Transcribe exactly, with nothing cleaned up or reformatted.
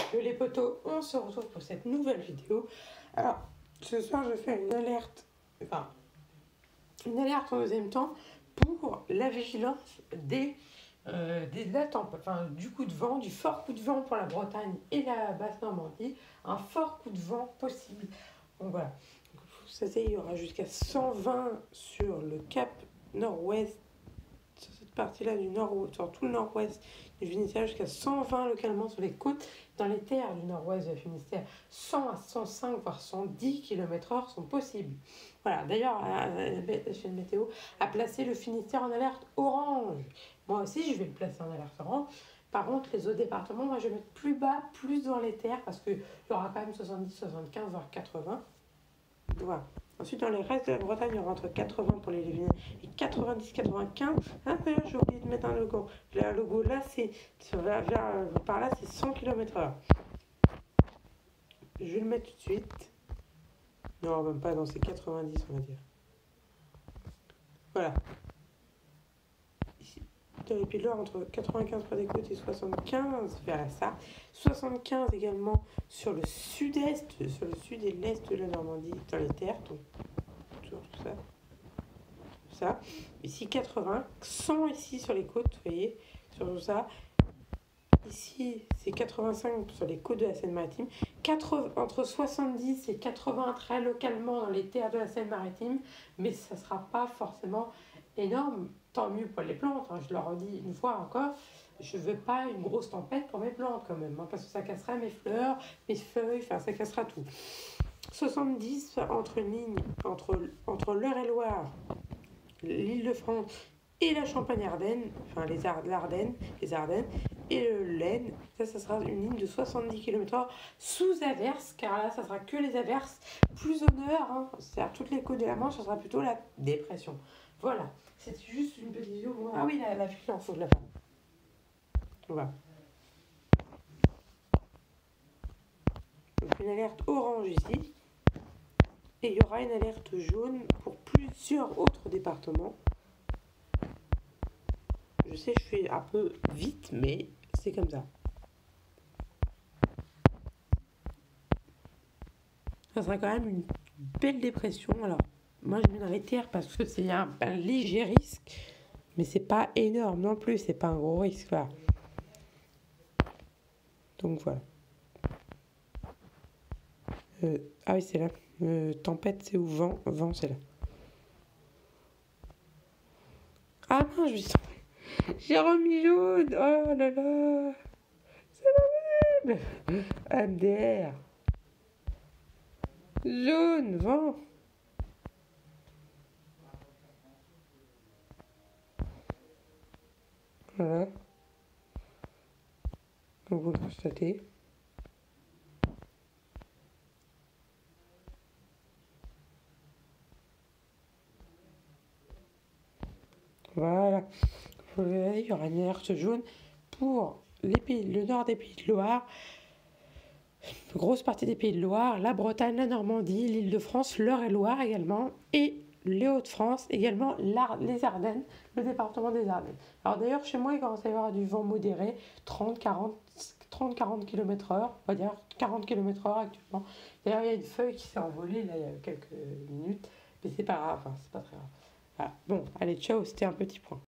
Les potos, on se retrouve pour cette nouvelle vidéo. Alors, ce soir, je fais une alerte, enfin, une alerte en deuxième temps pour la vigilance des, euh, des de la temp- enfin, du coup de vent, du fort coup de vent pour la Bretagne et la Basse-Normandie. Un fort coup de vent possible. Donc voilà. Vous savez, il y aura jusqu'à cent vingt sur le cap nord-ouest, sur cette partie-là du nord-ouest, sur tout le nord-ouest du Finistère, jusqu'à cent vingt localement sur les côtes, dans les terres du nord-ouest du Finistère. cent à cent cinq, voire cent dix kilomètres heure sont possibles. Voilà, d'ailleurs, la chaîne météo a placé le Finistère en alerte orange. Moi aussi, je vais le placer en alerte orange. Par contre, les autres départements, moi, je vais mettre plus bas, plus dans les terres, parce qu'il y aura quand même soixante-dix, soixante-quinze, voire quatre-vingts. Voilà. Ensuite, dans les restes de la Bretagne, il y aura entre quatre-vingts pour les Léviniens et quatre-vingt-dix quatre-vingt-quinze. Ah, d'ailleurs, j'ai oublié de mettre un logo. Le logo là, c'est vers, vers, par là, c'est cent kilomètres heure. Je vais le mettre tout de suite. Non, même pas, non, c'est quatre-vingt-dix, on va dire. Voilà. Ici, dans les Pays de Loire, entre quatre-vingt-quinze près des côtes et soixante-quinze vers la Sarre. soixante-quinze également sur le sud-est, sur le sud et l'est de la Normandie, dans les terres. Donc, toujours tout ça. Ça. Ici quatre-vingts, cent ici sur les côtes, vous voyez, sur tout ça. Ici, c'est quatre-vingt-cinq sur les côtes de la Seine-Maritime. Entre soixante-dix et quatre-vingts très localement dans les terres de la Seine-Maritime, mais ça ne sera pas forcément énorme. Tant mieux pour les plantes, hein, je leur redis une fois encore, je ne veux pas une grosse tempête pour mes plantes quand même, hein, parce que ça cassera mes fleurs, mes feuilles, enfin ça cassera tout. soixante-dix entre une ligne, entre, entre l'Eure-et-Loire, l'Île-de-France et la Champagne-Ardenne, enfin les Ardennes, les Ardennes et le l'Aisne, ça, ça sera une ligne de soixante-dix kilomètres heure sous averse, car là, ça sera que les averses, plus au nord, hein, c'est-à-dire toutes les côtes de la Manche, ça sera plutôt la dépression. Voilà, c'est juste une petite vidéo. Ah oui, la, la vigilance, faut que je la fasse. Voilà. Donc une alerte orange ici, et il y aura une alerte jaune pour plusieurs autres départements. Je sais, je fais un peu vite, mais c'est comme ça. Ça sera quand même une belle dépression. Alors, moi, je mets dans les terres parce que c'est un, un léger risque, mais c'est pas énorme non plus. C'est pas un gros risque. Voilà. Donc voilà. Euh, ah oui, c'est là. Euh, tempête, c'est où? Vent, vent, c'est là. Ah non, je suis... J'ai remis jaune. Oh là là. C'est pas possible. M D R. Jaune, vent. Voilà. Comme vous le constatez. Voilà. Il y aura une alerte jaune pour les pays, le nord des Pays de Loire, une grosse partie des Pays de Loire, la Bretagne, la Normandie, l'Île-de-France, l'Eure-et-Loire également, et les Hauts-de-France, également les Ardennes, le département des Ardennes. Alors d'ailleurs, chez moi, il commence à y avoir du vent modéré, trente à quarante kilomètres heure, on va dire quarante kilomètres heure actuellement. D'ailleurs, il y a une feuille qui s'est envolée là, il y a quelques minutes, mais c'est pas grave, enfin, c'est pas très grave. Voilà. Bon, allez, ciao, c'était un petit point.